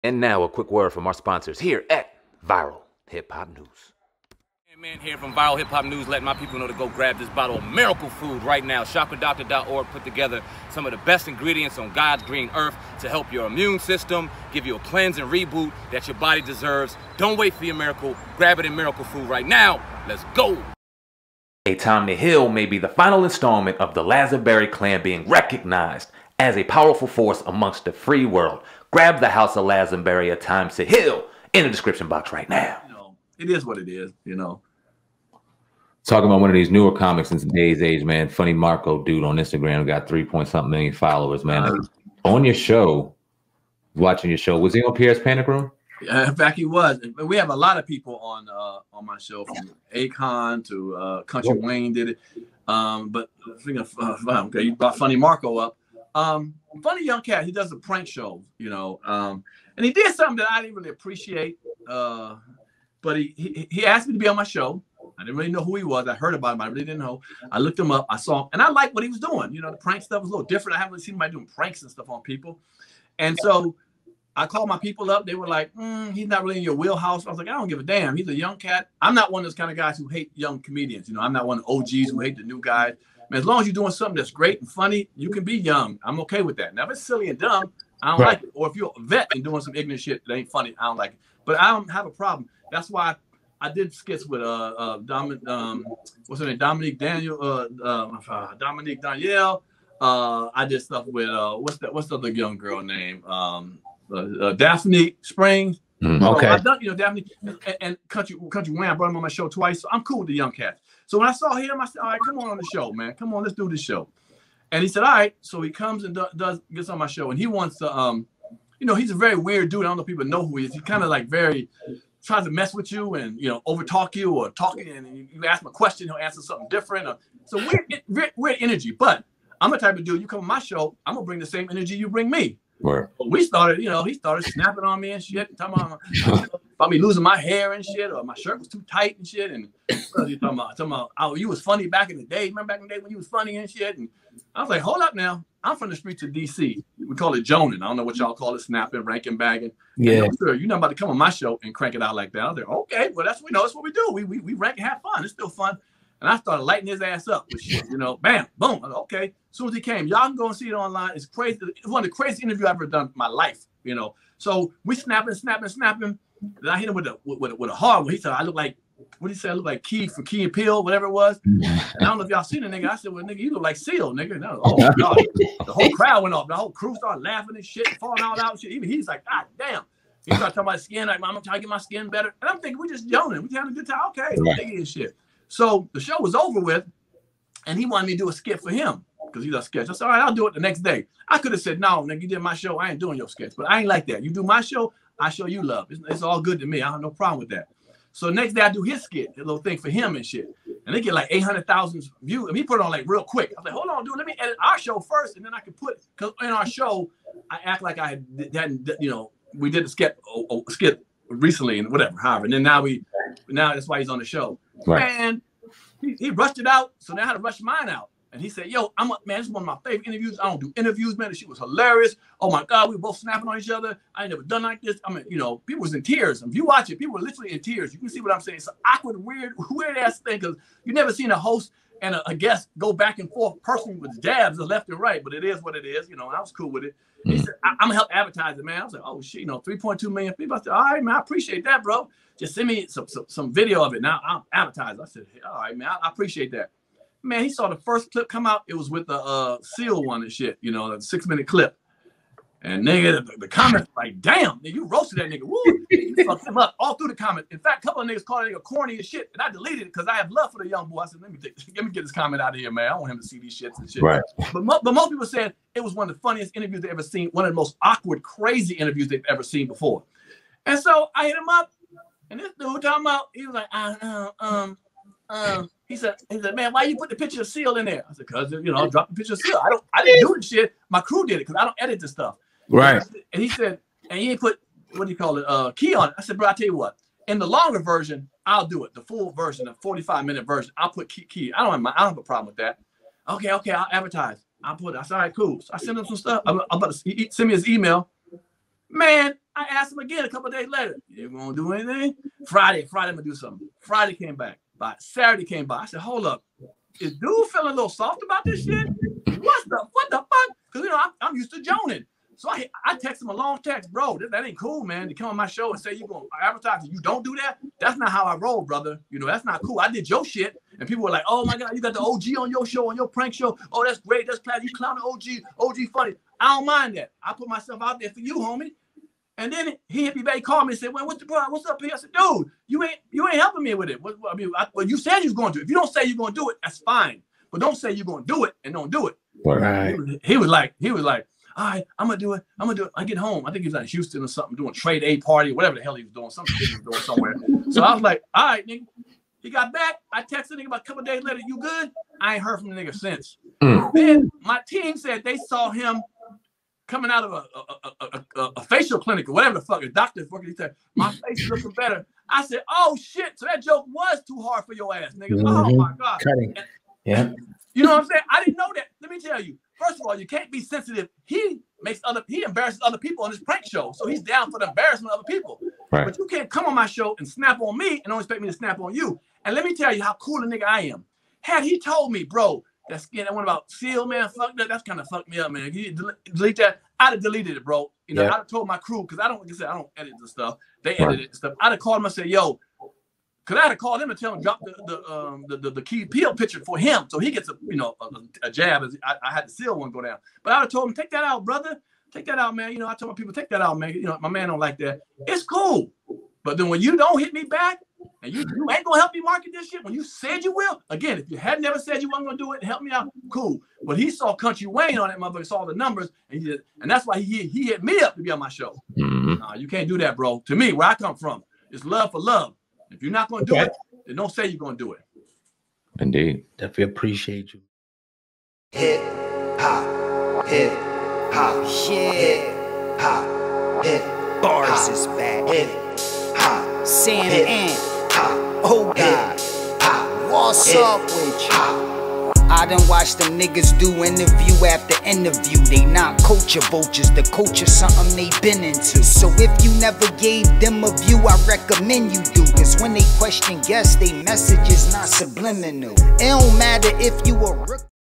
And now a quick word from our sponsors here at Viral Hip Hop News. Man here from Viral Hip Hop News, letting my people know to go grab this bottle of miracle food right now. ShopADoctor.org put together some of the best ingredients on God's green earth to help your immune system, give you a cleanse and reboot that your body deserves. Don't wait for your miracle. Grab it in Miracle Food right now. Let's go. A Time to Heal may be the final installment of the Lazarberry clan being recognized as a powerful force amongst the free world. Grab the House of Lazarberry, A Time to Heal, in the description box right now. It is what it is, Talking about one of these newer comics in today's age, man. Funny Marco dude on Instagram got 3-point-something million followers, man. On your show, watching your show, was he on Pierre's Panic Room? In fact, he was. We have a lot of people on my show, from Akon to Country Wayne did it. But speaking of, okay, you brought Funny Marco up. Funny young cat. He does the prank shows, and he did something that I didn't really appreciate. But he asked me to be on my show. I didn't really know who he was. I heard about him. I really didn't know. I looked him up. I saw him, and I liked what he was doing. The prank stuff was a little different. I haven't really seen anybody doing pranks and stuff on people. And so I called my people up. They were like, he's not really in your wheelhouse. I was like, I don't give a damn. He's a young cat. I'm not one of those kind of guys who hate young comedians. I'm not one of the OGs who hate the new guys. As long as you're doing something that's great and funny, you can be young. I'm okay with that. Now, if it's silly and dumb, I don't like it. Or if you're a vet and doing some ignorant shit that ain't funny, I don't like it. But I don't have a problem. That's why I did skits with Dominique Daniel, Dominique Danielle. I did stuff with what's the other young girl name? Daphne Springs. Okay. I've done Daphne and Country Wayne. I brought him on my show twice, so I'm cool with the young cats. So when I saw him, I said, all right, come on the show, man. Come on, let's do this show. And he said, all right. So he comes and gets on my show, and he wants to he's a very weird dude. I don't know if people know who he is. He's kind of like very tries to mess with you and over talk you or talking, and you ask him a question, he'll answer something different. So weird energy. But I'm the type of dude, you come on my show, I'm gonna bring the same energy you bring me. Right. We started, he started snapping on me and shit, talking about me losing my hair and shit, or my shirt was too tight and shit. And he talking about, oh, you was funny back in the day. Remember back in the day when you was funny and shit? And I was like, hold up now. I'm from the streets of DC. We call it joning. I don't know what y'all call it, snapping, ranking, bagging. Yeah. Sure, you're not about to come on my show and crank it out like that. I was like, okay, well, that's what we do. We rank and have fun. It's still fun. And I started lighting his ass up with shit, bam, boom. I was like, okay. As soon as he came, y'all can go and see it online. It's crazy. It's one of the craziest interviews I've ever done in my life, So we snapping. Then I hit him with a hard one. He said, I look like, what did he say? I look like Key from Key and Peele, whatever it was. And I don't know if y'all seen the nigga. I said, well, nigga, you look like Seal, nigga. And oh, God. The whole crowd went off. The whole crew started laughing and shit, falling all out and shit. Even he's like, God damn. He started talking about skin, like, Mom, I'm trying to get my skin better. And I'm thinking, we just yawning. We having a good time. Okay, nigga and shit. So the show was over with, and he wanted me to do a skit for him because he does sketch. I said, all right, I'll do it the next day. I could have said, no, nigga, you did my show. I ain't doing your sketch. But I ain't like that. You do my show, I show you love. It's all good to me. I have no problem with that. So next day I do his skit, a little thing for him and shit. And they get like 800,000 views. And he put it on like real quick. I was like, hold on, dude, let me edit our show first. And then I can because in our show, I act like I hadn't, we did a skit recently and whatever, however. And then now that's why he's on the show. Right. And he rushed it out. So now I had to rush mine out. And he said, yo, man, this is one of my favorite interviews. I don't do interviews, man. She was hilarious. Oh my God, we were both snapping on each other. I ain't never done like this. I mean, people was in tears. If you watch it, people were literally in tears. You can see what I'm saying. It's an awkward, weird ass thing because you never seen a host and a guest go back and forth personally with jabs left and right. But it is what it is. And I was cool with it. He said, I'm gonna help advertise it, man. I was like, oh shit, 3.2 million people. I said, all right, man, I appreciate that, bro. Just send me some video of it. Now I'll advertise. I said, hey, all right, man, I appreciate that. Man, he saw the first clip come out. It was with the Seal one and shit, the 6-minute clip. And nigga, the comments like, damn, nigga, you roasted that nigga. Woo, you fucked him up all through the comments. In fact, a couple of niggas called that nigga corny as shit. And I deleted it because I have love for the young boy. I said, let me get this comment out of here, man. I don't want him to see these shits and shit. Right. But most people said it was one of the funniest interviews they've ever seen, one of the most awkward, crazy interviews they've ever seen before. And so I hit him up, and this dude talking about, he was like, he said, man, why you put the picture of Seal in there? I said, cause I dropped the picture of Seal. I didn't do the shit. My crew did it because I don't edit this stuff. Right. And he said, and he ain't put key on it. I said, bro, I tell you what, in the longer version, I'll do it. The full version, the 45-minute version, I'll put key. I don't have a problem with that. Okay, I'll advertise. I'll put it. I said, all right, cool. So I sent him some stuff. I'm about to send me his email. Man, I asked him again a couple of days later. You gonna do anything? Friday, I'm gonna do something. Friday came back. By Saturday came by. I said, hold up. Is dude feeling a little soft about this shit? What the fuck? Because, you know, I'm used to joning. So I text him a long text, bro. That ain't cool, man. To come on my show and say you gonna advertise and you don't do that. That's not how I roll, brother. You know, that's not cool. I did your shit, and people were like, "Oh my God, you got the OG on your show, on your prank show. Oh, that's great. That's class. You clown the OG funny. I don't mind that. I put myself out there for you, homie." And then he hit me back, he called me and said, "Well, what's up here?" I said, "Dude, you ain't helping me with it. Well, you said you was going to. If you don't say you're going to do it, that's fine. But don't say you're going to do it and don't do it." Right. He was like, all right, I'm gonna do it. I get home. I think he was in Houston or something, doing trade A party, whatever the hell he was doing. Something he was doing somewhere. So I was like, all right, nigga. He got back. I texted nigga about a couple of days later. You good? I ain't heard from the nigga since. Then my team said they saw him coming out of a facial clinic or whatever the fuck. A doctor fucking said my face is looking better. I said, oh shit. So that joke was too hard for your ass, nigga. Oh my God. Cutting. Yeah. You know what I'm saying? I didn't know that. Let me tell you. First of all, you can't be sensitive. He embarrasses other people on his prank show. So he's down for the embarrassment of other people. Right. But you can't come on my show and snap on me and don't expect me to snap on you. And let me tell you how cool a nigga I am. Had he told me, bro, that one about Seal, man, fuck that. That's kind of fucked me up, man. You delete that. I'd have deleted it, bro. You know, I'd have told my crew, because I don't edit the stuff. They edit it and stuff. I'd have called him and said, yo, because I had to call him and tell him drop the key peel picture for him, so he gets a jab. As I had the Seal one go down, but I would have told him, take that out, brother, take that out, man. You know, I told my people, take that out, man. You know, my man don't like that. It's cool, but then when you don't hit me back and you ain't gonna help me market this shit when you said you will. Again, if you had never said you weren't gonna do it, help me out, cool. But he saw Country Wayne on that motherfucker, saw the numbers, and that's why he hit me up to be on my show. Nah, you can't do that, bro. To me, where I come from, it's love for love. If you're not going to do it, then don't say you're going to do it. Indeed. Definitely appreciate you. Hip hop, hip hop, hip hop, hip bars is back. Hip hop, Sam and oh God, what's up with you? I done watched them niggas do interview after interview. They not culture vultures, the culture something they been into. So if you never gave them a view, I recommend you do. Cause when they question guests, they message is not subliminal. It don't matter if you a rookie.